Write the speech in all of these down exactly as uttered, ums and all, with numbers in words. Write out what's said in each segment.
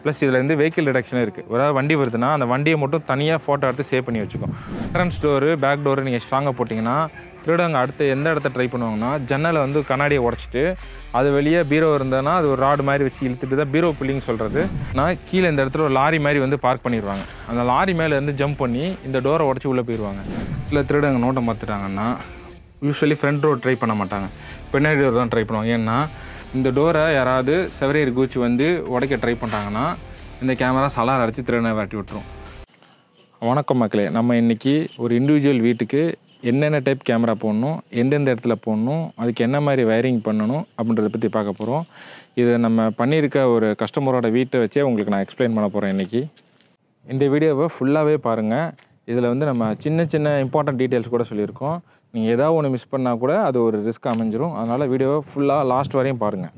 Plus இதில் வந்து vehicle detection இருக்குது. ஒரு வண்டி வருதுன்னா அந்த வண்டியை மட்டும் தனியாக ஃபோட்டோ எடுத்து சேவ் பண்ணி வச்சுக்கும். என்ட்ரன்ஸ் டோரு பேக் டோரு நீங்கள் ஸ்ட்ராங்காக போட்டிங்கன்னா திருடங்க அடுத்து எந்த இடத்த ட்ரை பண்ணுவாங்கன்னா ஜன்னலை வந்து கண்ணாடியை உடச்சிட்டு அது வெளியே பீரோ இருந்ததுன்னா அது ஒரு ராடு மாதிரி வச்சு இழுத்துட்டு தான் பீரோ பில்லிங் சொல்கிறது. நான் கீழே இந்த இடத்துல ஒரு லாரி மாதிரி வந்து பார்க் பண்ணிடுவாங்க. அந்த லாரி மேலே இருந்து ஜம்ப் பண்ணி இந்த டோரை உடச்சி உள்ளே போயிடுவாங்க. இல்லை திருடங்க நோட்டம் பார்த்துட்டாங்கன்னா யூஸ்வலி ஃப்ரண்ட் டோர் ட்ரை பண்ண மாட்டாங்க, பின்னாடி டோர் தான் ட்ரை பண்ணுவாங்க. ஏன்னா இந்த டோரை யாராவது செவரேறி குச்சி வந்து உடைக்க ட்ரை பண்ணுறாங்கன்னா இந்த கேமரா சலார் அடித்து திருடனை விரட்டி விட்டுரும். வணக்கம் மக்களே, நம்ம இன்றைக்கி ஒரு இண்டிவிஜுவல் வீட்டுக்கு என்னென்ன டைப் கேமரா போடணும், எந்தெந்த இடத்துல போடணும், அதுக்கு என்ன மாதிரி வயரிங் பண்ணணும் அப்படின்றத பற்றி பார்க்க போகிறோம். இதை நம்ம பண்ணியிருக்க ஒரு கஸ்டமரோட வீட்டை வச்சே உங்களுக்கு நான் எக்ஸ்பிளைன் பண்ண போகிறேன் இன்றைக்கி. இந்த வீடியோவை ஃபுல்லாகவே பாருங்கள். இதில் வந்து நம்ம சின்ன சின்ன இம்பார்ட்டன்ட் டீட்டெயில்ஸ் கூட சொல்லியிருக்கோம். நீங்கள் ஏதாவது ஒன்று மிஸ் பண்ணால் கூட அது ஒரு ரிஸ்க் அமைஞ்சிரும். அதனால் வீடியோவை ஃபுல்லாக லாஸ்ட் வரையும் பாருங்கள்.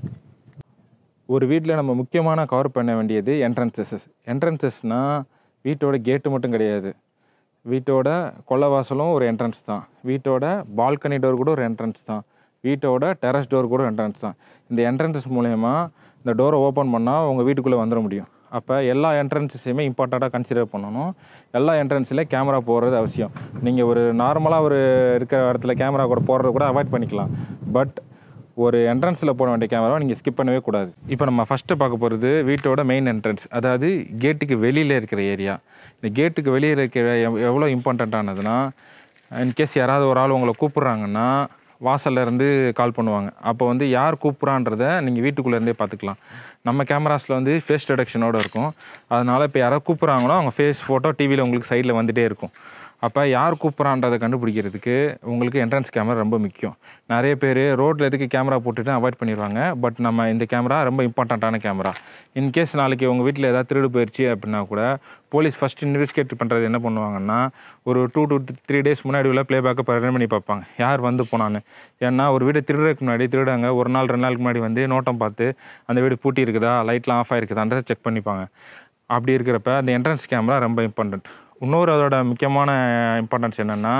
ஒரு வீட்டில் நம்ம முக்கியமான கவர் பண்ண வேண்டியது என்ட்ரன்சஸ். என்ட்ரன்சஸ்னால் வீட்டோட கேட்டு மட்டும் கிடையாது, வீட்டோட கொல்லைவாசலும் ஒரு என்ட்ரன்ஸ் தான், வீட்டோட பால்கனி டோர் கூட ஒரு என்ட்ரன்ஸ் தான், வீட்டோட டெரஸ் டோர் கூட என்ட்ரன்ஸ் தான். இந்த என்ட்ரன்சஸ் மூலயமா இந்த டோரை ஓப்பன் பண்ணால் உங்கள் வீட்டுக்குள்ளே வந்துட முடியும். அப்போ எல்லா என்ட்ரன்ஸஸையுமே இம்பார்ட்டண்ட்டாக கன்சிடர் பண்ணணும். எல்லா என்ட்ரன்ஸில் கேமரா போடுறது அவசியம். நீங்கள் ஒரு நார்மலாக ஒரு இருக்கிற இடத்துல கேமரா கூட போடுறது கூட அவாய்ட் பண்ணிக்கலாம். பட் ஒரு என்ட்ரன்ஸில் போட வேண்டிய கேமராவை நீங்கள் ஸ்கிப் பண்ணவே கூடாது. இப்போ நம்ம ஃபஸ்ட்டு பார்க்க போகிறது வீட்டோட மெயின் என்ட்ரன்ஸ், அதாவது கேட்டுக்கு வெளியில் இருக்கிற ஏரியா. இந்த கேட்டுக்கு வெளியில் இருக்கிற எவ் எவ்வளோ இம்பார்ட்டண்ட்டானதுன்னா, இன்கேஸ் யாராவது ஒரு ஆள் உங்களை கூப்பிட்றாங்கன்னா வாசல்லேருந்து கால் பண்ணுவாங்க. அப்போ வந்து யார் கூப்பிட்றான்றதை நீங்கள் வீட்டுக்குள்ளேருந்தே பார்த்துக்கலாம். நம்ம கேமராஸில் வந்து ஃபேஸ் டிடெக்ஷனோடு இருக்கும். அதனால் இப்போ யாராவது கூப்பிட்றாங்களோ அவங்க ஃபேஸ் ஃபோட்டோ டிவியில் உங்களுக்கு சைடில் வந்துகிட்டே இருக்கும். அப்போ யார் கூப்பிட்றான்றதை கண்டுபிடிக்கிறதுக்கு உங்களுக்கு என்ட்ரன்ஸ் கேமரா ரொம்ப முக்கியம். நிறைய பேர் ரோட்டில் எதுக்கு கேமரா போட்டுட்டு அவாய்ட் பண்ணிடுவாங்க. பட் நம்ம இந்த கேமரா ரொம்ப இம்பார்ட்டண்ட்டான கேமரா. இன்கேஸ் நாளைக்கு உங்கள் வீட்டில் ஏதாவது திருடு போயிடுச்சு அப்படின்னா கூட போலீஸ் ஃபஸ்ட் இன்வெஸ்டிகேட் பண்ணுறது என்ன பண்ணுவாங்கன்னா, ஒரு டூ டூ த்ரீ டேஸ் முன்னாடி உள்ள ப்ளேபேக்கை ரன் பண்ணி பார்ப்பாங்க யார் வந்து போனான்னு. ஏன்னா ஒரு வீடு திருடுறதுக்கு முன்னாடி திருடாங்க ஒரு நாள் ரெண்டு நாளுக்கு முன்னாடி வந்து நோட்டம் பார்த்து அந்த வீடு பூட்டி இருக்குதா, லைட்லாம் ஆஃப் ஆகிருக்குதான்றதை செக் பண்ணிப்பாங்க. அப்படி இருக்கிறப்ப அந்த என்ட்ரன்ஸ் கேமரா ரொம்ப இம்பார்ட்டண்ட். இன்னொரு அதோட முக்கியமான இம்பார்ட்டன்ஸ் என்னென்னா,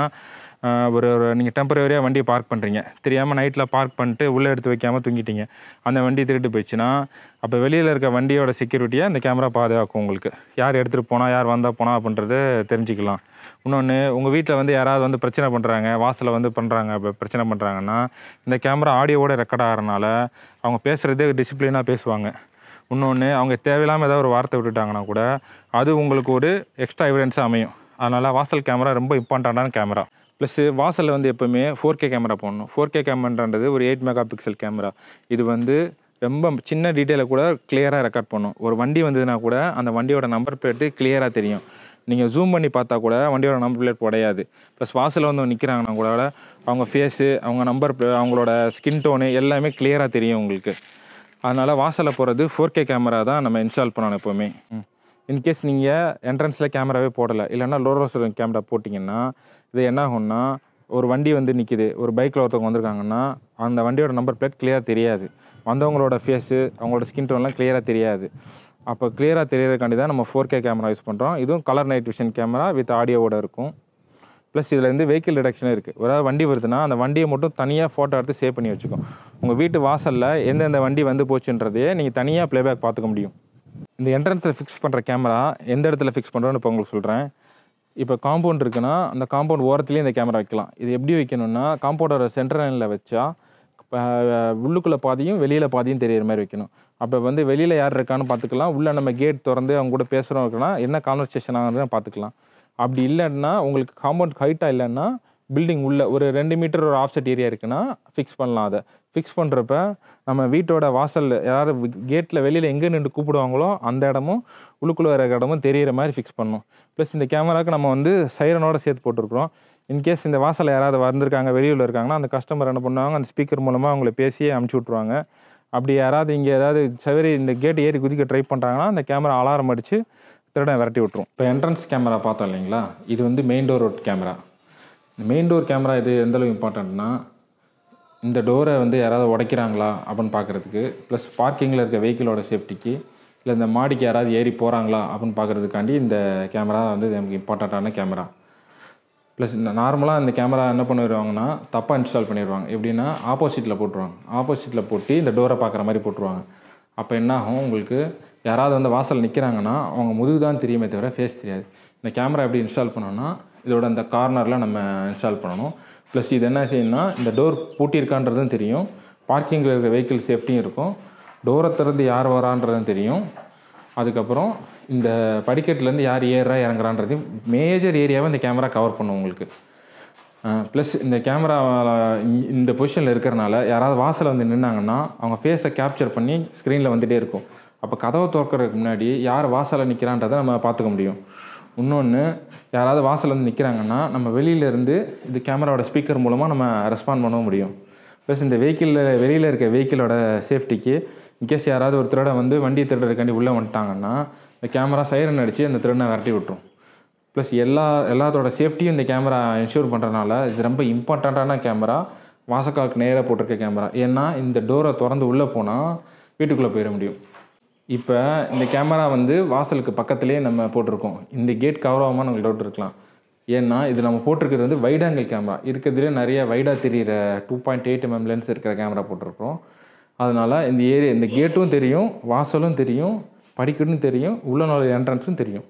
ஒரு ஒரு நீங்கள் டெம்பரரியாக வண்டியை பார்க் பண்ணுறீங்க, தெரியாமல் நைட்டில் பார்க் பண்ணிட்டு உள்ளே எடுத்து வைக்காமல் தூங்கிட்டீங்க, அந்த வண்டி திருட்டு போயிடுச்சுன்னா அப்போ வெளியில் இருக்க வண்டியோட செக்யூரிட்டியை அந்த கேமரா பாதுகாக்கும். உங்களுக்கு யார் எடுத்துகிட்டு போனால் யார் வந்தால் போனால் அப்படின்றத தெரிஞ்சுக்கலாம். இன்னொன்று, உங்கள் வீட்டில் வந்து யாராவது வந்து பிரச்சனை பண்ணுறாங்க, வாசலில் வந்து பண்ணுறாங்க, இப்போ பிரச்சனை பண்ணுறாங்கன்னா இந்த கேமரா ஆடியோவோட ரெக்கார்ட் ஆகிறனால அவங்க பேசுகிறதே டிசிப்ளினாக பேசுவாங்க. இன்னொன்று, அவங்க தேவையில்லாமல் ஏதாவது ஒரு வார்த்தை விட்டுட்டாங்கன்னா கூட அது உங்களுக்கு ஒரு எக்ஸ்ட்ரா எவிடன்ஸாக அமையும். அதனால் வாசல் கேமரா ரொம்ப இம்பார்ட்டண்ட்டான கேமரா. ப்ளஸ்ஸு வாசலில் வந்து எப்போவுமே ஃபோர் கே கேமரா போடணும். ஃபோர் கே கேமரான்றது ஒரு எயிட் மெகா பிக்சல் கேமரா. இது வந்து ரொம்ப சின்ன டீட்டெயிலை கூட கிளியராக ரெக்கார்ட் பண்ணும். ஒரு வண்டி வந்ததுன்னா கூட அந்த வண்டியோட நம்பர் பிளேட்டு கிளியராக தெரியும். நீங்கள் ஜூம் பண்ணி பார்த்தா கூட வண்டியோட நம்பர் பிளேட் உடையாது. ப்ளஸ் வாசலில் வந்து நிற்கிறாங்கன்னா கூட அவங்க ஃபேஸு, அவங்க நம்பர், அவங்களோட ஸ்கின் டோனு எல்லாமே கிளியராக தெரியும் உங்களுக்கு. அதனால் வாசலில் போகிறது ஃபோர் கே கேமரா தான் நம்ம இன்ஸ்டால் பண்ணணும் எப்போவுமே. இன்கேஸ் நீங்கள் என்ட்ரன்ஸில் கேமராவே போடலை, இல்லைன்னா லோ ரெசல்யூஷன் கேமரா போட்டிங்கன்னா இது என்ன ஆகும்னா, ஒரு வண்டி வந்து நிற்கிது, ஒரு பைக்கில் ஒருத்தவங்க வந்திருக்காங்கன்னா அந்த வண்டியோட நம்பர் பிளேட் கிளியராக தெரியாது, வந்தவங்களோட ஃபேஸு அவங்களோட ஸ்கின் டோன்லாம் கிளியராக தெரியாது. அப்போ கிளியராக தெரியறதுக்காண்டி தான் நம்ம ஃபோர் கே கேமரா யூஸ் பண்ணுறோம். இதுவும் colour night vision camera with ஆடியோவோட இருக்கும். ப்ளஸ் இதில் வந்து வெஹிக்கிள் டிடெக்ஷன் இருக்குது. ஒரு வண்டி வருதுன்னா அந்த வண்டியை மட்டும் தனியாக ஃபோட்டோ எடுத்து சேவ் பண்ணி வச்சுக்கும். உங்கள் வீட்டு வாசலில் எந்தெந்த வண்டி வந்து போச்சுன்றதையே நீங்கள் தனியாக ப்ளேபேக் பார்த்துக்க முடியும். இந்த என்ட்ரன்ஸில் ஃபிக்ஸ் பண்ணுற கேமரா எந்த இடத்துல ஃபிக்ஸ் பண்ணுறோன்னு இப்போ உங்களுக்கு சொல்கிறேன். இப்போ காம்பவுண்ட் இருக்குன்னா அந்த காம்பவுண்ட் ஓரத்துலேயே இந்த கேமரா வைக்கலாம். இது எப்படி வைக்கணும்னா, காம்பவுண்டோட சென்டர் லைனில் வச்சா உள்ளுக்குள்ளே பாதியும் வெளியில் பாதியும் தெரியிற மாதிரி வைக்கணும். அப்போ வந்து வெளியில் யார் இருக்கான்னு பார்த்துக்கலாம், உள்ளே நம்ம கேட் திறந்து அவங்க கூட பேசுகிறோம் இருக்குன்னா என்ன கான்வர்சேஷன் ஆகுதுன்னு பார்த்துக்கலாம். அப்படி இல்லைன்னா உங்களுக்கு காம்பவுண்ட் ஹைட்டாக இல்லைன்னா பில்டிங் உள்ள ஒரு ரெண்டு மீட்டர் ஒரு ஆஃப்செட் ஏரியா இருக்குன்னா ஃபிக்ஸ் பண்ணலாம். அதை ஃபிக்ஸ் பண்ணுறப்ப நம்ம வீட்டோட வாசலில் யாராவது கேட்டில் வெளியில் எங்கே நின்று கூப்பிடுவாங்களோ அந்த இடமும் உள்ளுக்குள்ளே வர இடமும் தெரிகிற மாதிரி ஃபிக்ஸ் பண்ணணும். ப்ளஸ் இந்த கேமராவுக்கு நம்ம வந்து சைரனோட சேர்த்து போட்டிருக்கிறோம். இன்கேஸ் இந்த வாசலில் யாராவது வந்திருக்காங்க, வெளியில் இருக்காங்கன்னா அந்த கஸ்டமர் என்ன பண்ணுவாங்க, அந்த ஸ்பீக்கர் மூலமாக அவங்கள பேசியே அமுச்சு விட்ருவாங்க. அப்படி யாராவது இங்கே ஏதாவது சவரி இந்த கேட்டு ஏறி குதிக்க ட்ரை பண்ணுறாங்கன்னா அந்த கேமரா அலாரம் அடித்து திருடன் விரட்டி விட்டுரும். இப்போ என்ட்ரன்ஸ் கேமரா பார்த்தோம் இல்லைங்களா, இது வந்து மெயின் டோர் கேமரா. இந்த மெயின் டோர் கேமரா இது எந்தளவு இம்பார்ட்டண்ட்னா, இந்த டோரை வந்து யாராவது உடைக்கிறாங்களா அப்படின்னு பார்க்குறதுக்கு, ப்ளஸ் பார்க்கிங்கில் இருக்க வெஹிக்கிளோட சேஃப்டிக்கு, இல்லை இந்த மாடிக்கு யாராவது ஏறி போகிறாங்களா அப்படின்னு பார்க்குறதுக்காண்டி இந்த கேமரா வந்து நமக்கு இம்பார்ட்டண்ட்டான கேமரா. ப்ளஸ் இந்த நார்மலாக இந்த கேமரா என்ன பண்ணிடுவாங்கன்னா தப்பாக இன்ஸ்டால் பண்ணிடுவாங்க. எப்படின்னா ஆப்போசிட்டில் போட்டுருவாங்க. ஆப்போசிட்டில் போட்டு இந்த டோரை பார்க்குற மாதிரி போட்டுருவாங்க. அப்போ என்ன ஆகும், உங்களுக்கு யாராவது வந்து வாசல் நிற்கிறாங்கன்னா அவங்க முதுகு தான் தெரியுமே தவிர ஃபேஸ் தெரியாது. இந்த கேமரா எப்படி இன்ஸ்டால் பண்ணோன்னா இதோட அந்த கார்னரில் நம்ம இன்ஸ்டால் பண்ணணும். ப்ளஸ் இது என்ன செய்யணும்னா இந்த டோர் பூட்டியிருக்கான்றதும் தெரியும், பார்க்கிங்கில் இருக்கிற வெஹிக்கிள் சேஃப்டியும் இருக்கும், டோரை திறந்து யார் வரான்றதும் தெரியும், அதுக்கப்புறம் இந்த படிக்கட்டுலேருந்து யார் ஏறுறா இறங்குறான்றதையும் மேஜர் ஏரியாவை இந்த கேமரா கவர் பண்ணும் உங்களுக்கு. ப்ளஸ் இந்த கேமரா இந்த பொசிஷனில் இருக்கிறனால யாராவது வாசலில் வந்து நின்னாங்கன்னா அவங்க ஃபேஸை கேப்சர் பண்ணி ஸ்க்ரீனில் வந்துகிட்டே இருக்கும். அப்போ கதவை திறக்கிறதுக்கு முன்னாடி யார் வாசலில் நிற்கிறான்றதை நம்ம பார்த்துக்க முடியும். இன்னொன்று, யாராவது வாசலில் வந்து நிற்கிறாங்கன்னா நம்ம வெளியிலேருந்து இது கேமராவோட ஸ்பீக்கர் மூலமாக நம்ம ரெஸ்பாண்ட் பண்ண முடியும். ப்ளஸ் இந்த வெஹிக்கிளில் வெளியில் இருக்க வெஹிக்கிளோட சேஃப்டிக்கு இன்கேஸ் யாராவது ஒரு திருடன் வந்து வண்டி திருடுறதுக்காண்டி உள்ளே வந்துட்டாங்கன்னா இந்த கேமரா சைரன் அடித்து அந்த திருடனை விரட்டி விட்டுரும். ப்ளஸ் எல்லா எல்லாத்தோட சேஃப்டியும் இந்த கேமரா இன்ஷூர் பண்ணுறதுனால இது ரொம்ப இம்பார்ட்டண்ட்டான கேமரா, வாசக்காலுக்கு நேராக போட்டிருக்க கேமரா. ஏன்னா இந்த டோரை திறந்து உள்ளே போனால் வீட்டுக்குள்ளே போயிட முடியும். இப்போ இந்த கேமரா வந்து வாசலுக்கு பக்கத்துலேயே நம்ம போட்டிருக்கோம். இந்த கேட் கவர் ஆகாமல் நமக்கு டவுட் இருக்கலாம். ஏன்னா இது நம்ம போட்டிருக்கிறது வந்து வைட் ஆங்கிள் கேமரா, இருக்கிறதுலே நிறைய வைடாக தெரிகிற two point eight mm lens இருக்கிற கேமரா போட்டிருக்கோம். அதனால் இந்த ஏரியா இந்த கேட்டும் தெரியும், வாசலும் தெரியும், படிக்கட்டும் தெரியும், உள்ள நுழைய என்ட்ரன்ஸும் தெரியும்.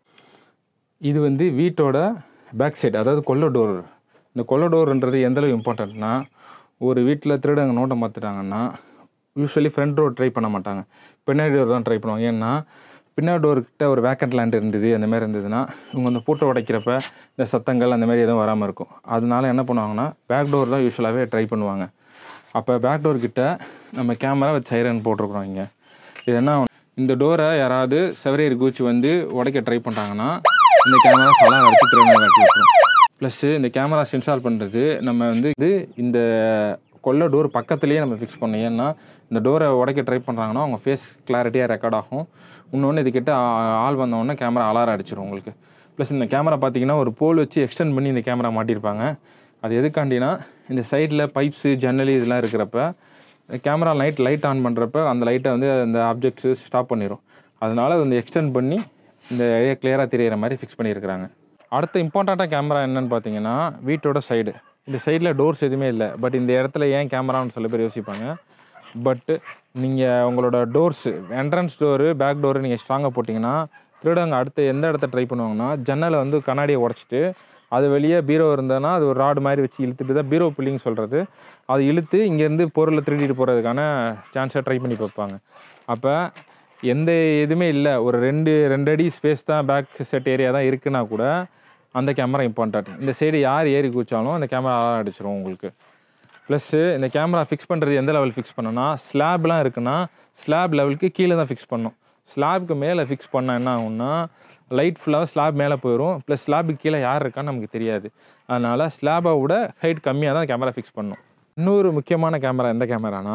இது வந்து வீட்டோட பேக் சைடு, அதாவது கொல்லை டோர். இந்த கொல்லை டோர்ன்றது எந்தளவு இம்பார்ட்டண்ட்னா, ஒரு வீட்டில் திருடங்க நோட்டை மாற்றிட்டாங்கன்னா யூஸ்வலி ஃப்ரண்ட் டோர் ட்ரை பண்ண மாட்டாங்க, பின்னாடி டோர் தான் ட்ரை பண்ணுவாங்க. ஏன்னா பின்னாடி டோர்கிட்ட ஒரு வேக்கண்ட் லேண்ட் இருந்தது அந்த மாதிரி இருந்ததுன்னா இவங்க அந்த பூட்டை உடைக்கிறப்ப இந்த சத்தங்கள் அந்த மாதிரி எதுவும் வராமல் இருக்கும். அதனால என்ன பண்ணுவாங்கன்னா பேக் டோர் தான் யூஸ்வலாகவே ட்ரை பண்ணுவாங்க. அப்போ பேக் டோர்கிட்ட நம்ம கேமரா வச்சு சைரன் போட்டிருக்கிறோம். இங்கே இது என்ன, இந்த டோரை யாராவது செவரேறி குச்சி வந்து உடைக்க ட்ரை பண்ணுறாங்கன்னா இந்த கேமரா சலாம் அடிச்சு திரும்ப காட்டி விட்டுரும். ப்ளஸ்ஸு இந்த கேமராஸ் இன்ஸ்டால் பண்ணுறது நம்ம வந்து இது இந்த கொல்லை டோர் பக்கத்துலேயே நம்ம ஃபிக்ஸ் பண்ணோம். ஏன்னா இந்த டோரை உடைக்க ட்ரை பண்ணுறாங்கன்னா அவங்க ஃபேஸ் கிளாரிட்டியாக ரெக்கார்ட் ஆகும். இன்னொன்று இதுக்கிட்ட ஆள் வந்தோடனே கேமரா அலாரம் அடிச்சிடும் உங்களுக்கு. ப்ளஸ் இந்த கேமரா பார்த்திங்கன்னா ஒரு போல் வச்சு எக்ஸ்டெண்ட் பண்ணி இந்த கேமரா மாட்டியிருப்பாங்க. அது எதுக்காண்டினா இந்த சைடில் பைப்ஸு ஜன்னலி இதெல்லாம் இருக்கிறப்ப கேமரா லைட் லைட் ஆன் பண்ணுறப்ப அந்த லைட்டை வந்து அந்த ஆப்ஜெக்ட்ஸு ஸ்டாப் பண்ணிடும். அதனால் அது வந்து எக்ஸ்டெண்ட் பண்ணி இந்த ஏரியா கிளியராக தெரிகிற மாதிரி ஃபிக்ஸ் பண்ணியிருக்கிறாங்க. அடுத்த இம்பார்ட்டண்ட்டாக கேமரா என்னென்னு பார்த்தீங்கன்னா வீட்டோட சைடு. இந்த சைடில் டோர்ஸ் எதுவுமே இல்லை, பட் இந்த இடத்துல ஏன் கேமரான்னு சில பேர் யோசிப்பாங்க. பட்டு நீங்கள் உங்களோட doors entrance door back door நீங்கள் ஸ்ட்ராங்காக போட்டிங்கன்னா திருடங்க அடுத்து எந்த இடத்த ட்ரை பண்ணுவாங்கன்னா ஜன்னலை வந்து கண்ணாடியை உடச்சிட்டு அது வெளியே பீரோ இருந்ததுன்னா அது ஒரு ராடு மாதிரி வச்சு இழுத்துட்டு தான் பீரோ பில்லிங் சொல்கிறது, அது இழுத்து இங்கேருந்து பொருளை திருடிட்டு போகிறதுக்கான சான்ஸை ட்ரை பண்ணி பார்ப்பாங்க. அப்போ எந்த எதுவுமே இல்லை, ஒரு ரெண்டு ரெண்டு அடி ஸ்பேஸ் தான் பேக் செட் ஏரியா தான் இருக்குன்னா கூட அந்த கேமரா இம்பார்ட்டன்ட். இந்த சைடு யார் ஏறி குச்சாலும் அந்த கேமரா அலாரம் அடிச்சிடும் உங்களுக்கு. ப்ளஸ்ஸு இந்த கேமரா ஃபிக்ஸ் பண்ணுறது எந்த லெவல் ஃபிக்ஸ் பண்ணோன்னா ஸ்லாப்லாம் இருக்குன்னா ஸ்லாப் லெவலுக்கு கீழே தான் ஃபிக்ஸ் பண்ணணும். ஸ்லாப்க்கு மேலே ஃபிக்ஸ் பண்ணால் என்ன ஆகும்னா லைட் ஃபுல்லாக ஸ்லாப் மேலே போயிடும். ப்ளஸ் ஸ்லாபுக்கு கீழே யார் இருக்கான்னு நமக்கு தெரியாது. அதனால் ஸ்லாபை விட ஹைட் கம்மியாக தான் கேமரா ஃபிக்ஸ் பண்ணணும். இன்னொரு முக்கியமான கேமரா எந்த கேமரானா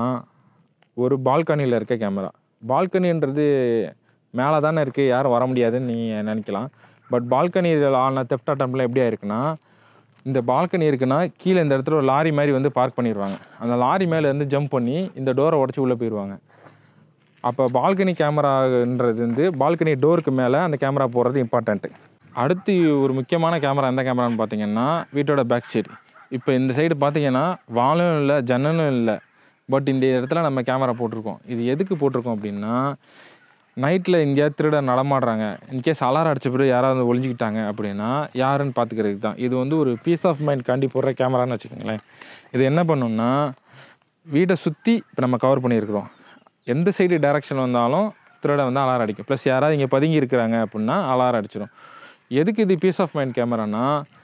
ஒரு பால்கனியில் இருக்க கேமரா. பால்கனின்றது மேலே தானே இருக்குது, யாரும் வர முடியாதுன்னு நீங்கள் நினைக்கலாம். பட் பால்கனியில் ஆன தெஃப்ட் அட்டம்ப்ட்லாம் எப்படி ஆயிருக்குன்னா, இந்த பால்கனி இருக்குன்னா கீழே இந்த இடத்துல ஒரு லாரி மாதிரி வந்து பார்க் பண்ணிடுவாங்க. அந்த லாரி மேலே இருந்து ஜம்ப் பண்ணி இந்த டோரை உடச்சி உள்ளே போயிடுவாங்க. அப்போ பால்கனி கேமரான்றது வந்து பால்கனி டோருக்கு மேலே அந்த கேமரா போடுறது இம்பார்ட்டண்ட்டு. அடுத்து ஒரு முக்கியமான கேமரா எந்த கேமரான்னு பார்த்தீங்கன்னா வீட்டோட பேக் சைடு. இப்போ இந்த சைடு பார்த்தீங்கன்னா வாலும் இல்லை ஜன்னலும் இல்லை, பட் இந்த இடத்துல நம்ம கேமரா போட்டிருக்கோம். இது எதுக்கு போட்டிருக்கோம் அப்படின்னா நைட்டில் எங்கேயாவது திருட நடமாடுறாங்க, இன்கேஸ் அலாரம் அடிச்ச பிறகு யாராவது ஒழிஞ்சிக்கிட்டாங்க அப்படின்னா யாருன்னு பார்த்துக்கிறதுக்கு தான். இது வந்து ஒரு பீஸ் ஆஃப் மைண்ட் காண்டி போடுற கேமரான்னு வச்சுக்கோங்களேன். இது என்ன பண்ணணும்னா வீட்டை சுற்றி இப்போ நம்ம கவர் பண்ணியிருக்கிறோம், எந்த சைடு டைரக்ஷன் வந்தாலும் திருட வந்து அலாரம் அடிக்கும். ப்ளஸ் யாராவது இங்கே பதுங்கி இருக்கிறாங்க அப்படின்னா அலாரம் அடிச்சிடும். எதுக்கு இது பீஸ் ஆஃப் மைண்ட் கேமரானா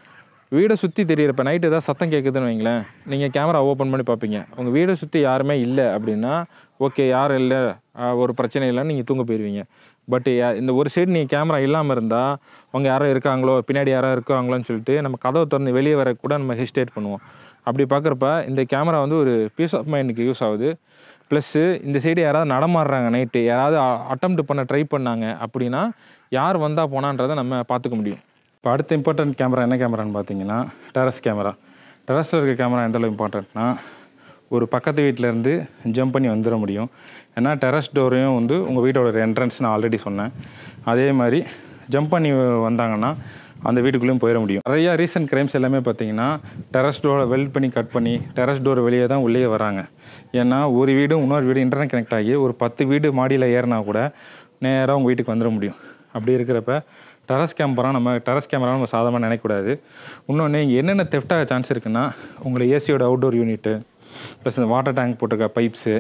வீடை சுற்றி தெரியிறப்ப நைட்டு ஏதாவது சத்தம் கேட்குதுன்னு வைங்களேன், நீங்கள் கேமரா ஓப்பன் பண்ணி பார்ப்பீங்க. உங்கள் வீடை சுற்றி யாருமே இல்லை அப்படின்னா ஓகே யாரும் இல்லை ஒரு பிரச்சனை இல்லைன்னு நீங்கள் தூங்க போயிடுவீங்க. பட் இந்த ஒரு சைடு நீங்கள் கேமரா இல்லாமல் இருந்தால் அவங்க யாரோ இருக்காங்களோ பின்னாடி யாரோ இருக்காங்களோன்னு சொல்லிட்டு நம்ம கதவை திறந்து வெளியே வர கூட நம்ம ஹெசிடேட் பண்ணுவோம். அப்படி பார்க்குறப்ப இந்த கேமரா வந்து ஒரு பீஸ் ஆஃப் மைண்டுக்கு யூஸ் ஆகுது. ப்ளஸ்ஸு இந்த சைடு யாராவது நடமாடுறாங்க நைட்டு, யாராவது அட்டெம்ப்ட் பண்ண ட்ரை பண்ணாங்க அப்படின்னா யார் வந்தால் போனான்றதை நம்ம பார்த்துக்க முடியும். இப்போ அடுத்த இம்பார்ட்டன்ட் கேமரா என்ன கேமரான்னு பார்த்தீங்கன்னா டெரஸ் கேமரா. டெரஸில் இருக்க கேமரா எந்தளவு இம்பார்ட்டன்ட்னா ஒரு பக்கத்து வீட்டிலேருந்து ஜம்ப் பண்ணி வந்துட முடியும். ஏன்னா டெரஸ் டோரையும் வந்து உங்கள் வீட்டோட என்ட்ரன்ஸ் நான் ஆல்ரெடி சொன்னேன். அதே மாதிரி ஜம்ப் பண்ணி வந்தாங்கன்னா அந்த வீட்டுக்குள்ளேயும் போயிட முடியும். நிறையா ரீசன்ட் கிரைம்ஸ் எல்லாமே பார்த்தீங்கன்னா டெரஸ் டோரை வெல்ட் பண்ணி கட் பண்ணி டெரஸ் டோர் வெளியே தான் உள்ளே வராங்க. ஏன்னா ஒரு வீடும் இன்னொரு வீடு இன்டர்நெட் கனெக்ட் ஆகி ஒரு பத்து வீடு மாடியில் ஏறினா கூட நேராக உங்கள் வீட்டுக்கு வந்துட முடியும். அப்படி இருக்கிறப்ப டெரஸ் கேமரா நம்ம டெரஸ் கேமரா நம்ம சாதாரணமாக நினைக்கக்கூடாது. இன்னொன்று இங்கே என்னென்ன தெஃப்டாக சான்ஸ் இருக்குன்னா, உங்களை ஏசியோட அவுட்டோர் யூனிட்டு ப்ளஸ் இந்த வாட்டர் டேங்க் போட்டிருக்க பைப்ஸு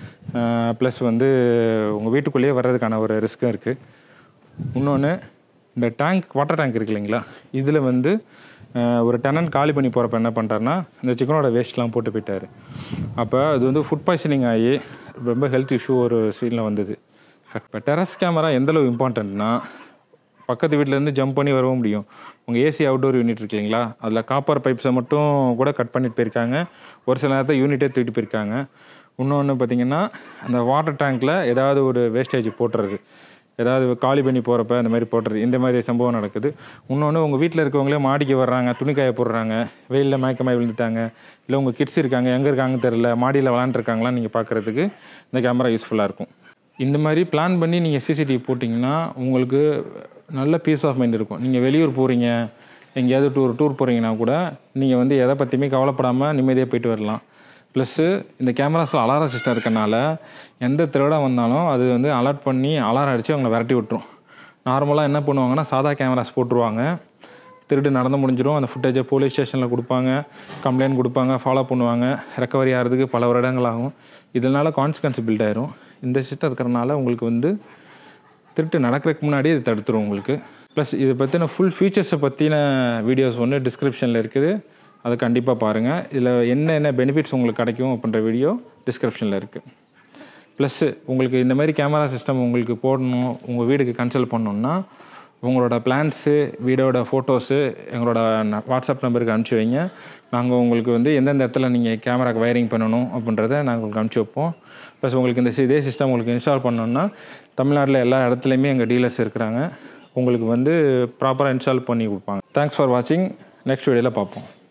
ப்ளஸ் வந்து உங்கள் வீட்டுக்குள்ளேயே வர்றதுக்கான ஒரு ரிஸ்க்கும் இருக்குது. இன்னொன்று இந்த டேங்க் வாட்டர் டேங்க் இருக்குது இல்லைங்களா, இதில் வந்து ஒரு டெனன்ட் காலி பண்ணி போகிறப்ப என்ன பண்ணுறாருன்னா இந்த சிக்கனோட வேஸ்ட்லாம் போட்டு போயிட்டார். அப்போ அது வந்து ஃபுட் பாய்சனிங் ஆகி ரொம்ப ஹெல்த் இஷ்யூ ஒரு சீனில் வந்தது. இப்போ டெரஸ் கேமரா எந்தளவு இம்பார்ட்டண்ட்னா, பக்கத்து வீட்டிலேருந்து ஜம்ப் பண்ணி வரவும் முடியும். உங்கள் ஏசி அவுட்டோர் யூனிட் இருக்கு இல்லைங்களா, அதில் காப்பர் பைப்ஸை மட்டும் கூட கட் பண்ணிட்டு போயிருக்காங்க. ஒரு சில நேரத்தில் யூனிட்டே தூக்கிட்டு போயிருக்காங்க. இன்னொன்று பார்த்திங்கன்னா அந்த வாட்டர் டேங்க்கில் ஏதாவது ஒரு வேஸ்டேஜ் போட்டுறது, ஏதாவது காலி பண்ணி போகிறப்ப அந்த மாதிரி போட்டுறது, இந்த மாதிரி சம்பவம் நடக்குது. இன்னொன்று உங்கள் வீட்டில் இருக்கவங்களே மாடிக்கு வர்றாங்க, துணிக்காய போடுறாங்க, வெயிலில் மயக்கமாய் விழுந்துட்டாங்க, இல்லை உங்கள் கிட்ஸ் இருக்காங்க, எங்கே இருக்காங்கன்னு தெரில, மாடியில் விளாண்டுருக்காங்களான்னு நீங்கள் பார்க்குறதுக்கு இந்த கேமரா யூஸ்ஃபுல்லாக இருக்கும். இந்த மாதிரி பிளான் பண்ணி நீங்கள் சிசிடிவி போட்டிங்கன்னா உங்களுக்கு நல்ல பீஸ் ஆஃப் மைண்ட் இருக்கும். நீங்கள் வெளியூர் போகிறீங்க, எங்கேயாவது டூர் டூர் போகிறீங்கன்னா கூட நீங்கள் வந்து எதை பற்றியுமே கவலைப்படாமல் நிம்மதியாக போயிட்டு வரலாம். ப்ளஸ்ஸு இந்த கேமராஸில் அலாரம் சிஸ்டம் இருக்கனால எந்த திருடம் வந்தாலும் அது வந்து அலர்ட் பண்ணி அலாரம் அடித்து அவங்கள விரட்டி விட்டுரும். நார்மலாக என்ன பண்ணுவாங்கன்னா சாதா கேமராஸ் போட்டுருவாங்க, திருடு நடந்து முடிஞ்சிடும், அந்த ஃபுட்டேஜை போலீஸ் ஸ்டேஷனில் கொடுப்பாங்க, கம்ப்ளைண்ட் கொடுப்பாங்க, ஃபாலோ பண்ணுவாங்க, ரெக்கவரி ஆகிறதுக்கு பல வருடங்கள் ஆகும். இதனால் கான்சிக்வன்ஸ் பில்ட் ஆயிரும். இந்த சிஸ்டம் இருக்கிறனால உங்களுக்கு வந்து திருட்டு நடக்கிறதுக்கு முன்னாடி இது தடுத்துரும் உங்களுக்கு. ப்ளஸ் இதை பற்றின ஃபுல் ஃபீச்சர்ஸை பற்றின வீடியோஸ் ஒன்று டிஸ்கிரிப்ஷனில் இருக்குது, அதை கண்டிப்பாக பாருங்கள். இதில் என்னென்ன பெனிஃபிட்ஸ் உங்களுக்கு கிடைக்கும் அப்படின்ற வீடியோ டிஸ்கிரிப்ஷனில் இருக்குது. ப்ளஸ்ஸு உங்களுக்கு இந்த மாதிரி கேமரா சிஸ்டம் உங்களுக்கு போடணும், உங்கள் வீடுக்கு கன்சல்ட் பண்ணணுன்னா உங்களோட பிளான்ஸு, வீடோட ஃபோட்டோஸு எங்களோட வாட்ஸ்அப் நம்பருக்கு அனுப்பிச்சி வைங்க. நாங்கள் உங்களுக்கு வந்து எந்தெந்த இடத்துல நீங்கள் கேமராக்கு வயரிங் பண்ணணும் அப்படின்றத நாங்கள் உங்களுக்கு அனுப்பிச்சி வைப்போம். ப்ளஸ் உங்களுக்கு இந்த இதே சிஸ்டம் உங்களுக்கு இன்ஸ்டால் பண்ணணுன்னா தமிழ்நாட்டில் எல்லா இடத்துலையுமே எங்கள் டீலர்ஸ் இருக்கிறாங்க, உங்களுக்கு வந்து ப்ராப்பராக இன்ஸ்டால் பண்ணி கொடுப்பாங்க. தேங்க்ஸ் ஃபார் வாட்சிங். நெக்ஸ்ட் வீடியோவில் பார்ப்போம்.